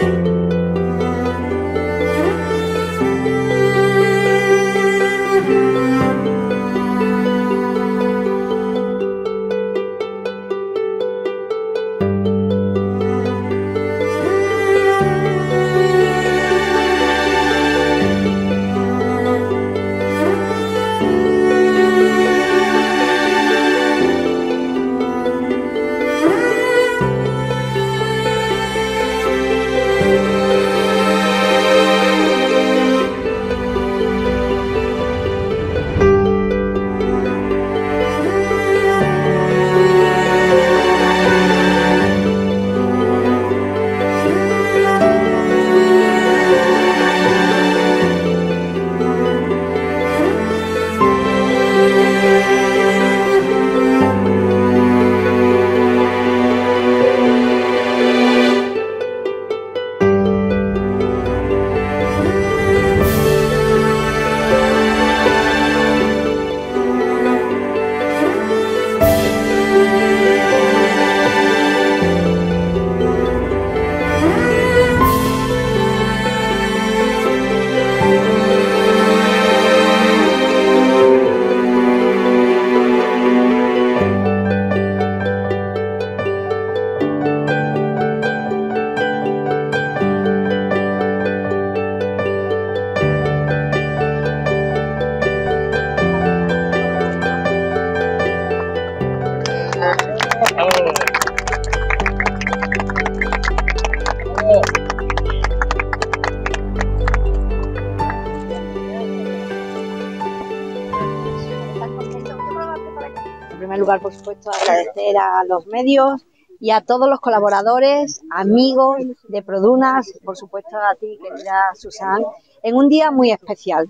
En primer lugar, por supuesto, agradecer a los medios y a todos los colaboradores, amigos de Produnas, por supuesto a ti, querida Susan, en un día muy especial,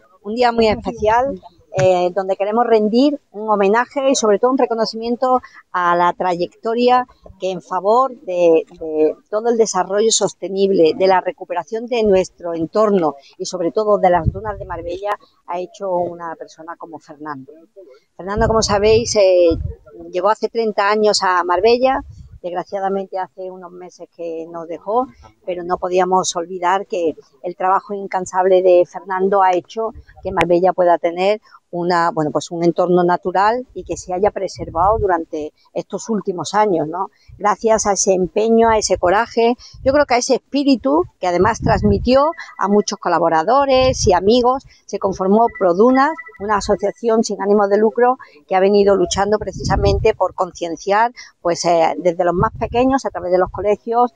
donde queremos rendir un homenaje y sobre todo un reconocimiento a la trayectoria que en favor de todo el desarrollo sostenible, de la recuperación de nuestro entorno y sobre todo de las dunas de Marbella ha hecho una persona como Fernando. Fernando, como sabéis, llegó hace 30 años a Marbella. Desgraciadamente hace unos meses que nos dejó, pero no podíamos olvidar que el trabajo incansable de Fernando ha hecho que Marbella pueda tener un entorno natural y que se haya preservado durante estos últimos años, ¿no? Gracias a ese empeño, a ese coraje, yo creo que a ese espíritu que además transmitió a muchos colaboradores y amigos, se conformó Produnas, una asociación sin ánimo de lucro que ha venido luchando precisamente por concienciar, desde los más pequeños a través de los colegios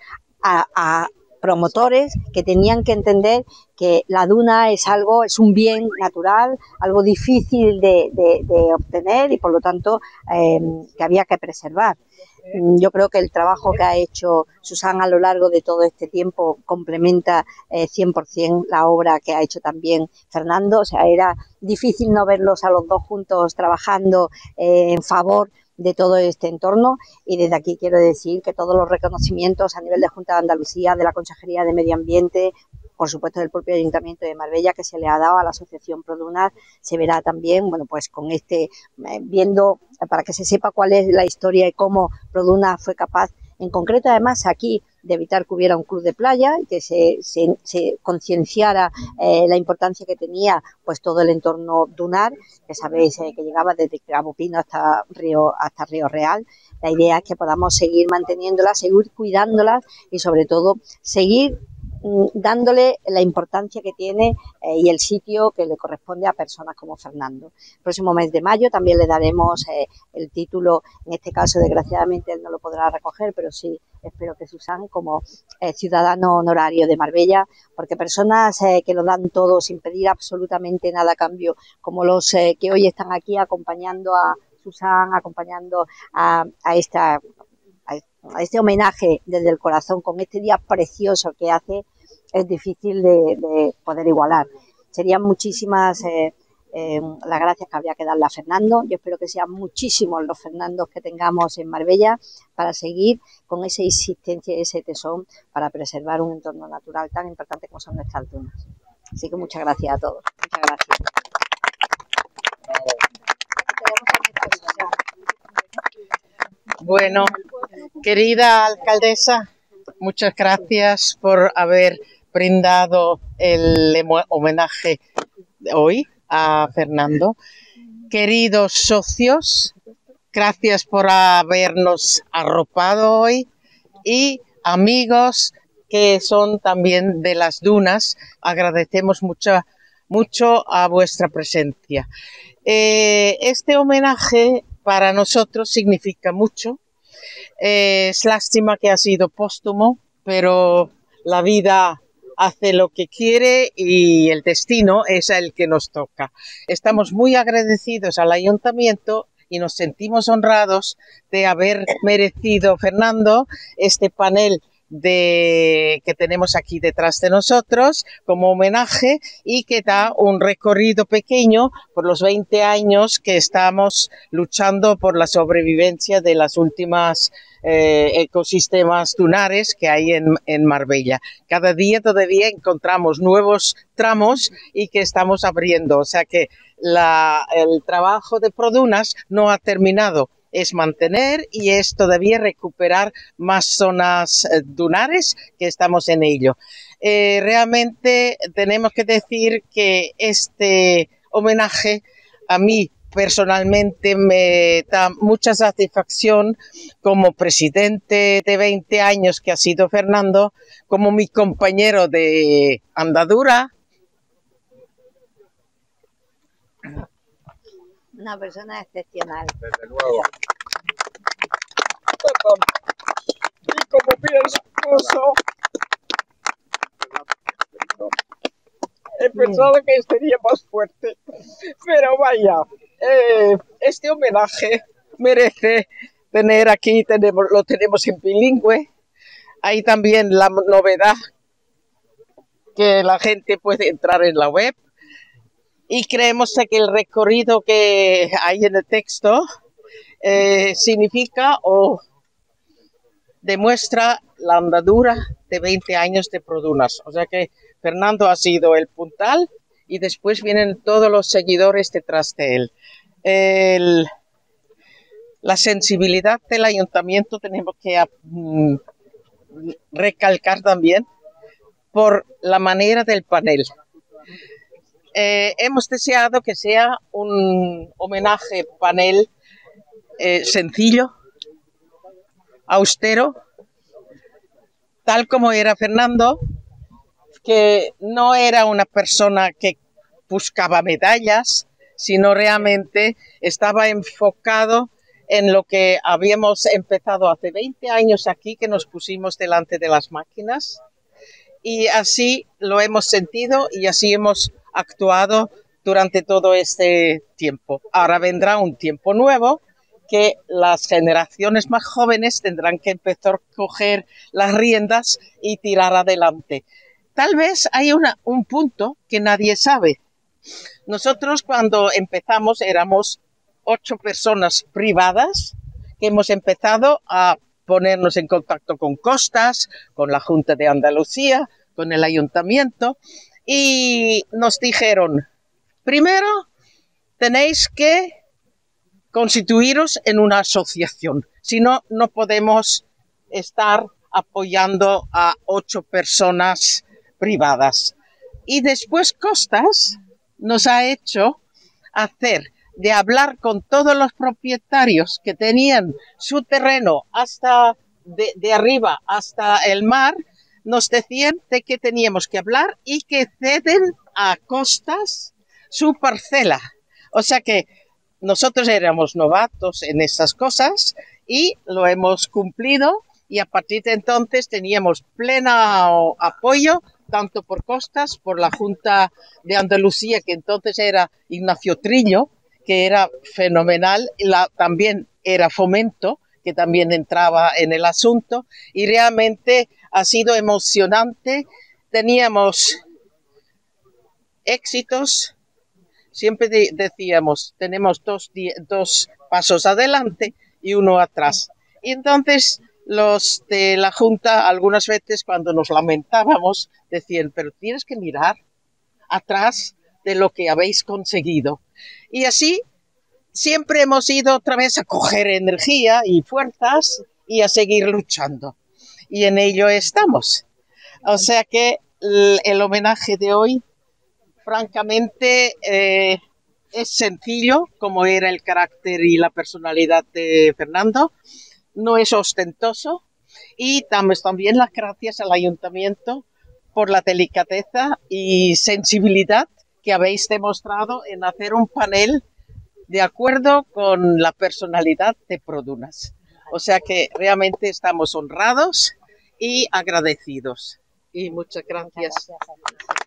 a promotores que tenían que entender que la duna es un bien natural, algo difícil de obtener y por lo tanto que había que preservar. Yo creo que el trabajo que ha hecho Susan a lo largo de todo este tiempo complementa 100% la obra que ha hecho también Fernando. O sea, era difícil no verlos a los dos juntos trabajando en favor de todo este entorno, y desde aquí quiero decir que todos los reconocimientos a nivel de Junta de Andalucía, de la Consejería de Medio Ambiente, por supuesto del propio Ayuntamiento de Marbella, que se le ha dado a la Asociación Produnas, se verá también, con viendo, para que se sepa cuál es la historia y cómo Produnas fue capaz, en concreto además aquí, de evitar que hubiera un club de playa y que se concienciara la importancia que tenía todo el entorno dunar, que sabéis que llegaba desde Cabo Pino hasta Río Real. La idea es que podamos seguir manteniéndolas, seguir cuidándolas y sobre todo seguir dándole la importancia que tiene y el sitio que le corresponde a personas como Fernando. El próximo mes de mayo también le daremos el título, en este caso desgraciadamente él no lo podrá recoger, pero sí espero que Susan, como ciudadano honorario de Marbella, porque personas que lo dan todo sin pedir absolutamente nada a cambio, como los que hoy están aquí acompañando a Susan, acompañando a este homenaje desde el corazón, con este día precioso que hace, es difícil de poder igualar. Serían muchísimas las gracias que habría que darle a Fernando. Yo espero que sean muchísimos los Fernandos que tengamos en Marbella para seguir con esa insistencia y ese tesón para preservar un entorno natural tan importante como son nuestras dunas. Así que muchas gracias a todos. Muchas gracias. Bueno, querida alcaldesa, muchas gracias por haber brindado el homenaje hoy a Fernando. Queridos socios, gracias por habernos arropado hoy, y amigos que son también de las dunas, agradecemos mucho a vuestra presencia. Este homenaje para nosotros significa mucho. Es lástima que ha sido póstumo, pero la vida hace lo que quiere y el destino es el que nos toca. Estamos muy agradecidos al ayuntamiento y nos sentimos honrados de haber merecido, Fernando, este panel que tenemos aquí detrás de nosotros como homenaje, y que da un recorrido pequeño por los 20 años que estamos luchando por la sobrevivencia de las últimas ecosistemas dunares que hay en Marbella. Cada día todavía encontramos nuevos tramos y que estamos abriendo, o sea que el trabajo de Produnas no ha terminado. Es mantener y es todavía recuperar más zonas dunares, que estamos en ello. Realmente tenemos que decir que este homenaje a mí personalmente me da mucha satisfacción como presidente de 20 años que ha sido Fernando, como mi compañero de andadura. Una persona excepcional. Desde luego. Perdón. Y como bien puso, he pensado que sería más fuerte, pero vaya, este homenaje merece tener aquí, lo tenemos en bilingüe. Hay también la novedad que la gente puede entrar en la web. Y creemos que el recorrido que hay en el texto significa o demuestra la andadura de 20 años de Produnas. O sea que Fernando ha sido el puntal y después vienen todos los seguidores detrás de él. La sensibilidad del ayuntamiento tenemos que recalcar también por la manera del panel. Hemos deseado que sea un homenaje panel sencillo, austero, tal como era Fernando, que no era una persona que buscaba medallas, sino realmente estaba enfocado en lo que habíamos empezado hace 20 años aquí, que nos pusimos delante de las máquinas, y así lo hemos sentido y así hemos actuado durante todo este tiempo. Ahora vendrá un tiempo nuevo que las generaciones más jóvenes tendrán que empezar a coger las riendas y tirar adelante. Tal vez hay un punto que nadie sabe. Nosotros cuando empezamos éramos 8 personas privadas que hemos empezado a ponernos en contacto con Costas, con la Junta de Andalucía, con el Ayuntamiento, y nos dijeron, primero tenéis que constituiros en una asociación, si no, no podemos estar apoyando a 8 personas privadas. Y después Costas nos ha hecho hacer de hablar con todos los propietarios que tenían su terreno hasta de arriba hasta el mar. Nos decían de que teníamos que hablar y que ceden a Costas su parcela. O sea que nosotros éramos novatos en esas cosas y lo hemos cumplido, y a partir de entonces teníamos pleno apoyo tanto por Costas, por la Junta de Andalucía, que entonces era Ignacio Trillo, que era fenomenal, también era Fomento, que también entraba en el asunto, y realmente ha sido emocionante. Teníamos éxitos, siempre decíamos, tenemos dos pasos adelante y uno atrás. Y entonces los de la Junta, algunas veces cuando nos lamentábamos, decían, pero tienes que mirar atrás de lo que habéis conseguido. Y así siempre hemos ido otra vez a coger energía y fuerzas y a seguir luchando. y en ello estamos. O sea que el homenaje de hoy, francamente, es sencillo, como era el carácter y la personalidad de Fernando, no es ostentoso, y damos también las gracias al Ayuntamiento por la delicadeza y sensibilidad que habéis demostrado en hacer un panel de acuerdo con la personalidad de Produnas. O sea que realmente estamos honrados y agradecidos. Y muchas gracias. Muchas gracias.